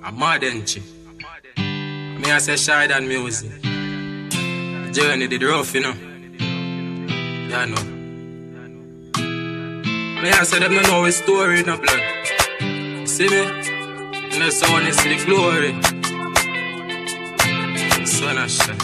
I'm mad enchi. Me I say shy than music. Journey did rough, you know. Yeah, know. Me I say them no know his story in the blood. See me? And the sound is the glory. Son of shit.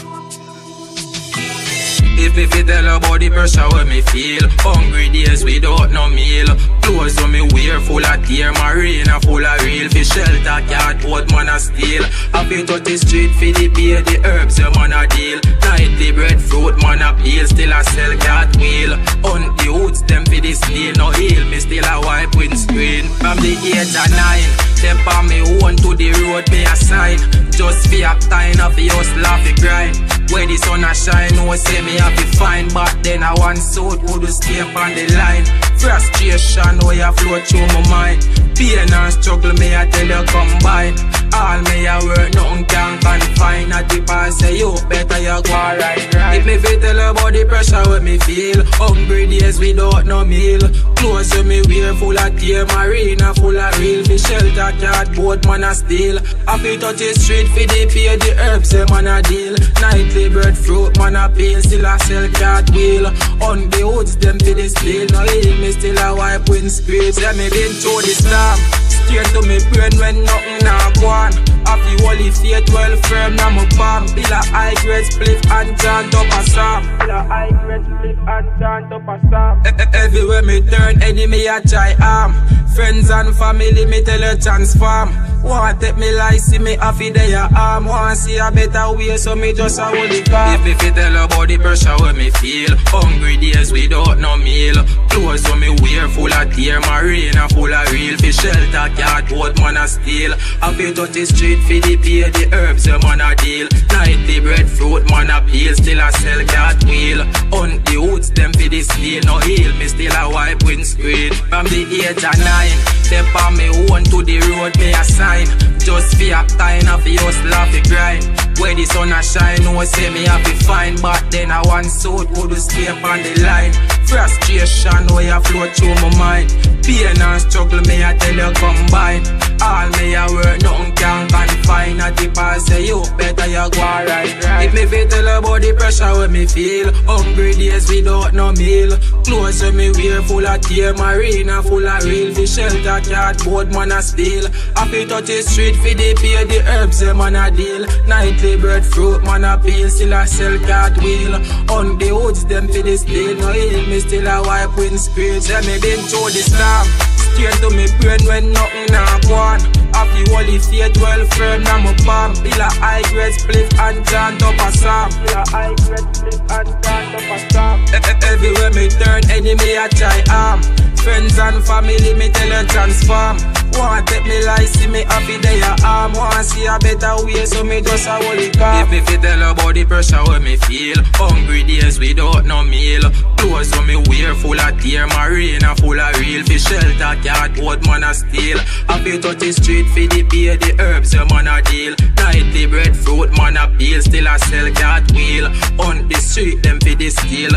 If me fi tell about the pressure where me feel, hungry days without no meal, clothes when me wear full of tear, marina full of real, fi shelter can't hold man a steal. I fi touch the street fi the beer, the herbs your man a deal. Nightly breadfruit man a peel, still a sell cat wheel. On the hoods them fi the steel, no heal, me still a wipe windscreen. From the age of 9, step on me own to the road me a sign. Just fi a time of the hustle of the grind. When the sun a shine, no say me have to find. But then I want suit who do stay on the line. Frustration where you flow through my mind. Pain and struggle me I tell you combine. All me a work, nothing can confine. At the pass say you better you go right. If me fi tell about the pressure where me feel, hungry days without no meal, clothes when me wear full of tear, marina full of real, fi shelter cat boat man a steal. I fi touch the street fi the pay, the herbs them man a deal. Nightly breadfruit man a peel, still a sell cat wheel. On the hoods them fi the steel, no heal me still a wipe windscreen. Say me been through the storm, straight to me brain when nothing a go on. I fi holy faith well firm na my palm. Bill a high grade split and chant up a psalm. Bill a high grade split and chant up a psalm. Everywhere me turn, enemy a try harm. Friends and family me tell you transform. Want take me life, see me happy they a arm. Want see a better way, so me just a hold it calm. If me fi tell about the pressure where me feel, hungry days without no meal, clothes when me wear full of tear, marina full of real, fi shelter cat hold man a steal. I fi touch the street fi the pay, the herbs your man a deal. Nightly breadfruit man a peel, still a sell cat wheel. On the hoods them fi the steel, no heal me still a wipe windscreen. From the age of 9, step on me own to the road me a sign. Just fi a time of the hustle of the grind. Where the sun a shine, no say me have to find. But then I want suit who do stay on the line. Frustration where you flow through my mind. Pain and struggle me I tell you combine. All me a work, nothing can confine. At the pass say you better you go right. If me fi tell about the pressure where me feel, hungry days without no meal, clothes when me wear full of tear, marina full of real, fi shelter cat boat man a steal. I fi touch the street fi the pay, the herbs them man a deal. Nightly breadfruit man a peel, still a sell cat wheel. On the hoods them fi the steel, no heal me still a wipe windscreen. Say me been through the storm, straight to me brain when nothing a go on. I fi holy faith well firm na my palm. Bill a high grade split and chant up a psalm. Bill a high grade split and chant up a psalm. Everywhere me turn, enemy a try harm. Friends and family me tell you transform. Want take me life, see me happy they a arm. Want see a better way, so me just a hold it calm. If me fi tell about the pressure where me feel, hungry days without no meal, clothes when me wear full of tear, marina full of real, fi shelter cat hold man a steal. I fi touch the street fi the pay, the herbs your man a deal. Nightly breadfruit man a peel, still a sell cat wheel. On the street them fi the steel.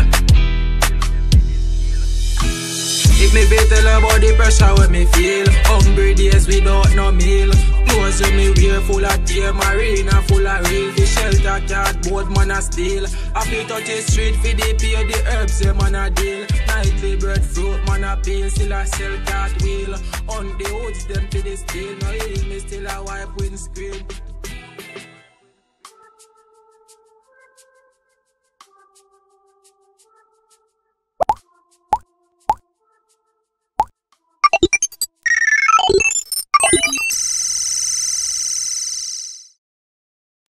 If me fi tell about the pressure where me feel, hungry days without no meal, clothes when me wear full of tear, marina full of real, fi shelter cat boat man a steal. I fi touch the street fi the pay, the herbs them man a deal. Nightly breadfruit man a peel, still a sell cat wheel. On the hoods them fi the steel, no heal me still a wipe windscreen.